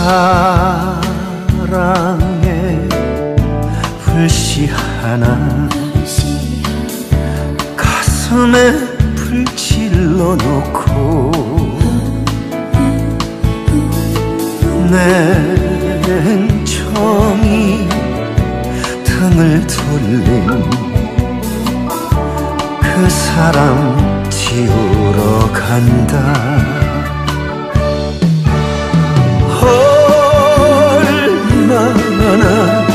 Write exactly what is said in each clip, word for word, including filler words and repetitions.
사랑에 불씨 하나 가슴에 불질러 놓고 냉정히 등을 돌린 그 사람 지우러 간다. 얼마나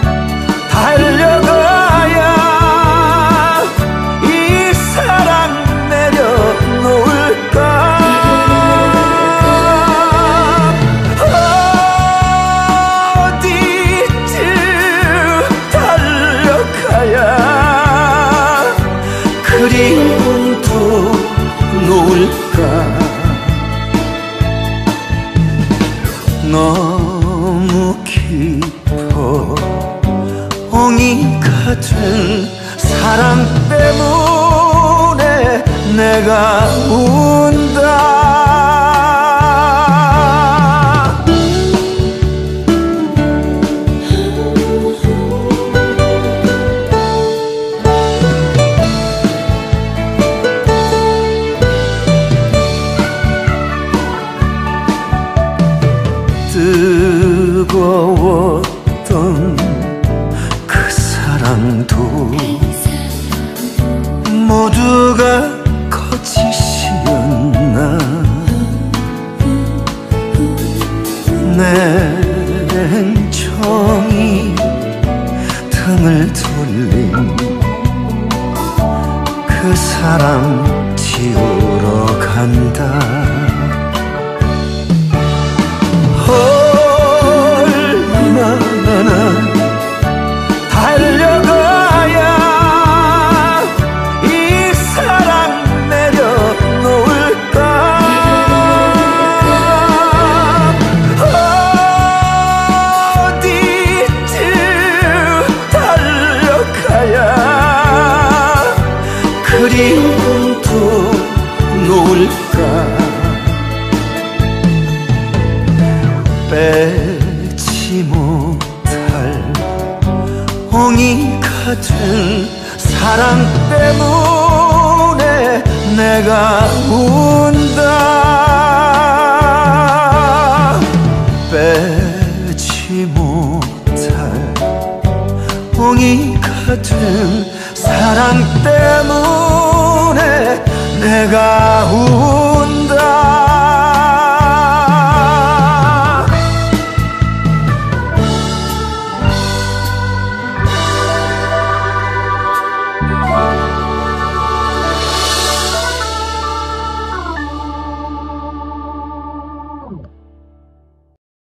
달려가야 이 사랑 내려놓을까. 어디쯤 달려가야 그리움도 놓을까. 너무 깊어 옹이 같은 사랑 때문에 내가 운다. 뜨거웠던 그 사랑도 모두가 거짓이었나. 냉정히 등을 돌린 그 사람 지우러 간다. 얼마나 달려가야 이 사랑 내려놓을까. 어디쯤 달려가야 그리움도 놓을까. 빼지 못할 옹이 같은 사랑 때문에 내가 운다. 빼지 못할 옹이 같은 사랑 때문에 내가 운다.